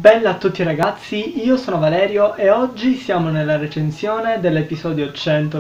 Bella a tutti ragazzi, io sono Valerio e oggi siamo nella recensione dell'episodio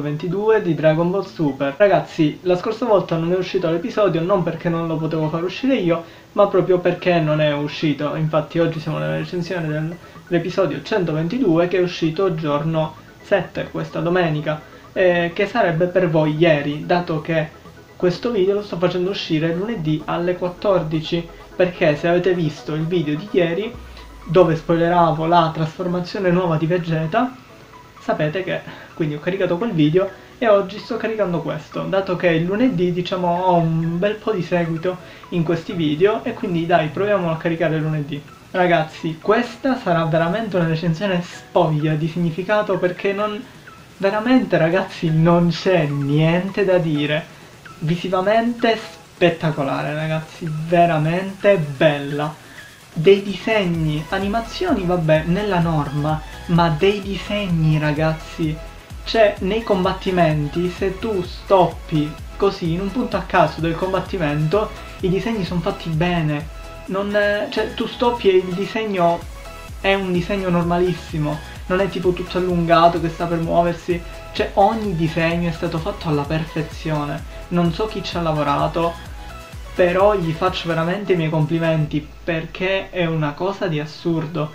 122 di Dragon Ball Super. Ragazzi, la scorsa volta non è uscito l'episodio non perché non lo potevo far uscire io, ma proprio perché non è uscito. Infatti oggi siamo nella recensione dell'episodio 122 che è uscito giorno 7, questa domenica, che sarebbe per voi ieri, dato che questo video lo sto facendo uscire lunedì alle 14, perché se avete visto il video di ieri dove spoileravo la trasformazione nuova di Vegeta, sapete che quindi ho caricato quel video e oggi sto caricando questo, dato che il lunedì diciamo ho un bel po' di seguito in questi video e quindi dai, proviamo a caricare lunedì. Ragazzi, questa sarà veramente una recensione spoglia di significato perché veramente ragazzi non c'è niente da dire. Visivamente spettacolare ragazzi, veramente bella. Dei disegni, animazioni vabbè nella norma, ma dei disegni ragazzi, cioè nei combattimenti se tu stoppi così in un punto a caso del combattimento i disegni sono fatti bene, cioè tu stoppi e il disegno è un disegno normalissimo, non è tipo tutto allungato che sta per muoversi, cioè ogni disegno è stato fatto alla perfezione, non so chi ci ha lavorato, però gli faccio veramente i miei complimenti perché è una cosa di assurdo.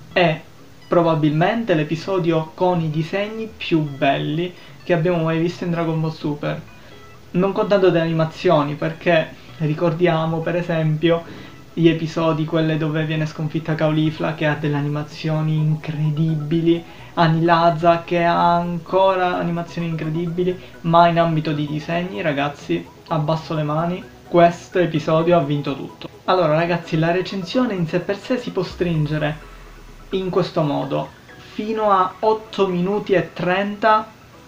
È probabilmente l'episodio con i disegni più belli che abbiamo mai visto in Dragon Ball Super. Non contando delle animazioni, perché ricordiamo per esempio gli episodi, quelle dove viene sconfitta Caulifla, che ha delle animazioni incredibili, Anilaza che ha ancora animazioni incredibili, ma in ambito di disegni ragazzi abbasso le mani. Questo episodio ha vinto tutto. Allora ragazzi, la recensione in sé per sé si può stringere in questo modo: fino a 8 minuti e 30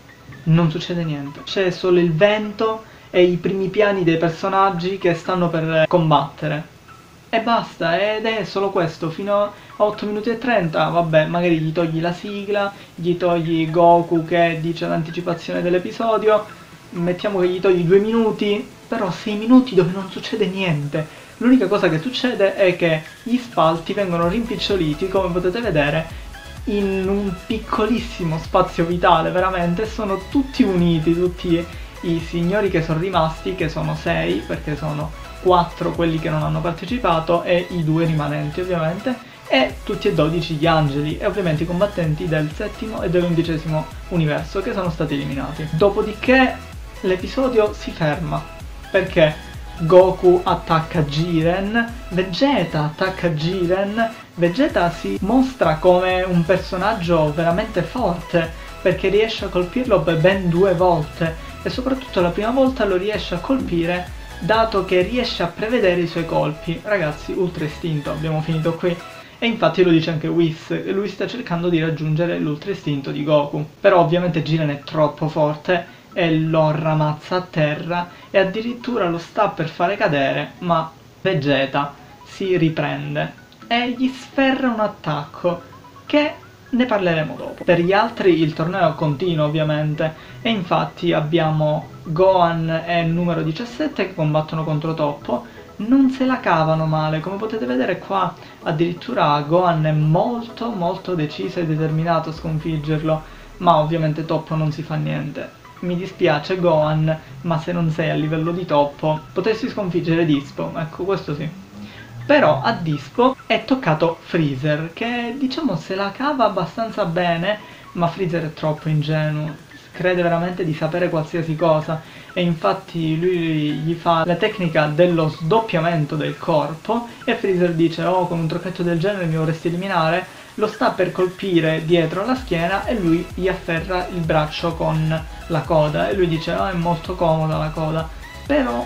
non succede niente, c'è solo il vento e i primi piani dei personaggi che stanno per combattere e basta, ed è solo questo. Fino a 8 minuti e 30 vabbè, magari gli togli la sigla, gli togli Goku che dice l'anticipazione dell'episodio, mettiamo che gli togli 2 minuti, però 6 minuti dove non succede niente. L'unica cosa che succede è che gli spalti vengono rimpiccioliti, come potete vedere, in un piccolissimo spazio vitale, veramente, sono tutti uniti, tutti i signori che sono rimasti, che sono 6, perché sono 4 quelli che non hanno partecipato e i 2 rimanenti ovviamente, e tutti e 12 gli angeli e ovviamente i combattenti del 7° e dell'11° universo che sono stati eliminati. Dopodiché l'episodio si ferma perché Goku attacca Jiren, Vegeta attacca Jiren, Vegeta si mostra come un personaggio veramente forte perché riesce a colpirlo ben 2 volte e soprattutto la prima volta lo riesce a colpire dato che riesce a prevedere i suoi colpi. Ragazzi, ultra istinto, abbiamo finito qui. E infatti lo dice anche Whis, lui sta cercando di raggiungere l'ultra istinto di Goku, però ovviamente Jiren è troppo forte e lo ramazza a terra e addirittura lo sta per fare cadere, ma Vegeta si riprende e gli sferra un attacco che ne parleremo dopo. Per gli altri il torneo continua ovviamente e infatti abbiamo Gohan e il numero 17 che combattono contro Toppo. Non se la cavano male, come potete vedere qua addirittura Gohan è molto deciso e determinato a sconfiggerlo, ma ovviamente Toppo non si fa niente. Mi dispiace Gohan, ma se non sei a livello di Toppo potresti sconfiggere Dispo, ecco questo sì. Però a Dispo è toccato Freezer, che diciamo se la cava abbastanza bene, ma Freezer è troppo ingenuo, crede veramente di sapere qualsiasi cosa e infatti lui gli fa la tecnica dello sdoppiamento del corpo e Freezer dice oh, con un trucchetto del genere mi vorresti eliminare, lo sta per colpire dietro alla schiena e lui gli afferra il braccio con la coda e lui dice oh, è molto comoda la coda, però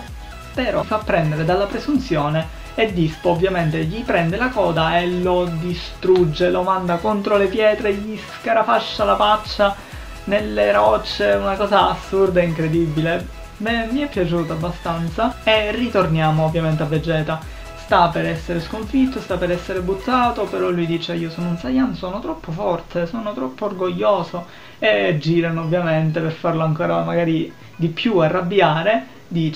fa prendere dalla presunzione e Dispo ovviamente gli prende la coda e lo distrugge, lo manda contro le pietre, gli scarafascia la faccia nelle rocce, una cosa assurda e incredibile. Beh, mi è piaciuto abbastanza. E ritorniamo ovviamente a Vegeta. Sta per essere sconfitto, sta per essere buttato, però lui dice io sono un Saiyan, sono troppo forte, sono troppo orgoglioso e Jiren ovviamente per farlo ancora magari di più arrabbiare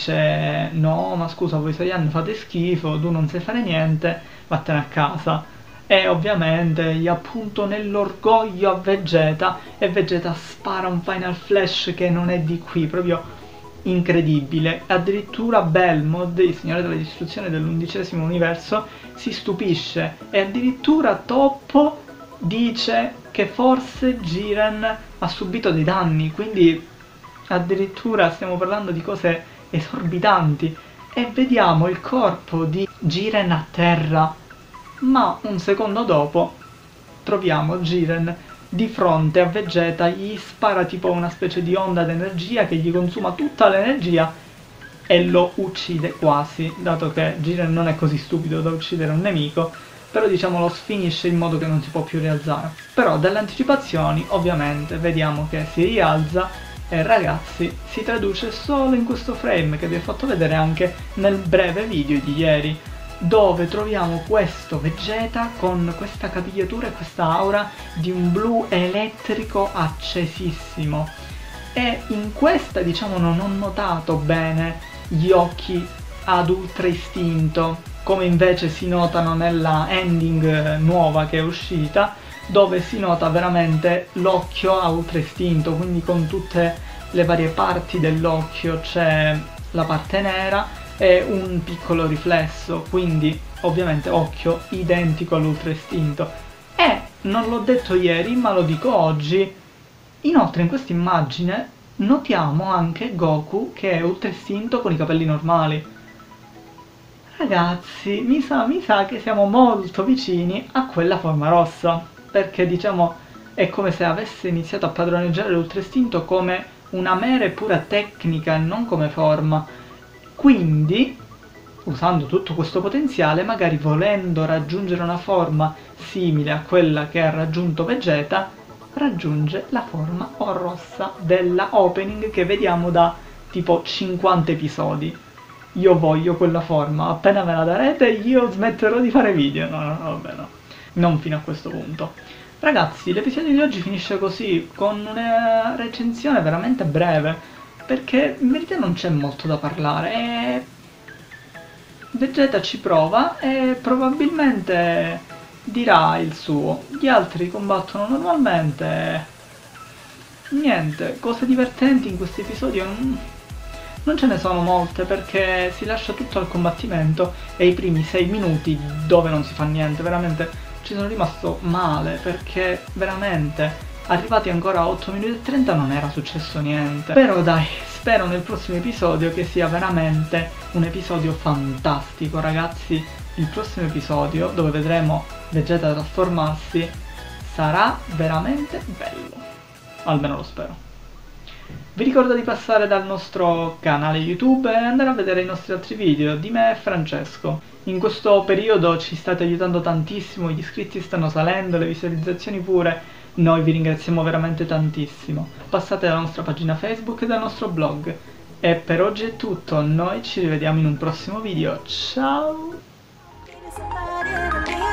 dice no ma scusa voi Saiyan fate schifo, tu non sai fare niente, vattene a casa. e ovviamente gli appunto nell'orgoglio a Vegeta, e Vegeta spara un Final Flash che non è di qui, proprio incredibile. Addirittura Belmod, il Signore della Distruzione dell'11° universo, si stupisce e addirittura Toppo dice che forse Jiren ha subito dei danni, quindi addirittura stiamo parlando di cose esorbitanti. E vediamo il corpo di Jiren a terra, ma un secondo dopo troviamo Jiren di fronte a Vegeta, gli spara tipo una specie di onda d'energia che gli consuma tutta l'energia e lo uccide quasi, dato che Jiren non è così stupido da uccidere un nemico, però diciamo lo sfinisce in modo che non si può più rialzare. Però dalle anticipazioni ovviamente vediamo che si rialza e ragazzi si traduce solo in questo frame che vi ho fatto vedere anche nel breve video di ieri, dove troviamo questo Vegeta con questa capigliatura e questa aura di un blu elettrico accesissimo. E in questa diciamo non ho notato bene gli occhi ad ultra istinto, come invece si notano nella ending nuova che è uscita, dove si nota veramente l'occhio a ultra istinto, quindi con tutte le varie parti dell'occhio, c'è la parte nera e un piccolo riflesso, quindi ovviamente occhio identico all'ultra istinto. E non l'ho detto ieri ma lo dico oggi, inoltre in questa immagine notiamo anche Goku che è ultra istinto con i capelli normali. Ragazzi, mi sa che siamo molto vicini a quella forma rossa, perché diciamo è come se avesse iniziato a padroneggiare l'ultra istinto come una mera e pura tecnica e non come forma. Quindi, usando tutto questo potenziale, magari volendo raggiungere una forma simile a quella che ha raggiunto Vegeta, raggiunge la forma rossa della opening che vediamo da tipo 50 episodi. Io voglio quella forma, appena me la darete io smetterò di fare video. No, vabbè no, non fino a questo punto. Ragazzi, l'episodio di oggi finisce così, con una recensione veramente breve, perché in verità non c'è molto da parlare, e Vegeta ci prova e probabilmente dirà il suo. Gli altri combattono normalmente, niente, cose divertenti in questo episodio non ce ne sono molte, perché si lascia tutto al combattimento e i primi 6 minuti dove non si fa niente, veramente ci sono rimasto male, perché veramente arrivati ancora a 8 minuti e 30 non era successo niente. Però dai, spero nel prossimo episodio che sia veramente un episodio fantastico, ragazzi. Il prossimo episodio, dove vedremo Vegeta trasformarsi, sarà veramente bello, almeno lo spero. Vi ricordo di passare dal nostro canale YouTube e andare a vedere i nostri altri video di me e Francesco. In questo periodo ci state aiutando tantissimo, gli iscritti stanno salendo, le visualizzazioni pure, noi vi ringraziamo veramente tantissimo. Passate dalla nostra pagina Facebook e dal nostro blog. E per oggi è tutto, noi ci rivediamo in un prossimo video, ciao!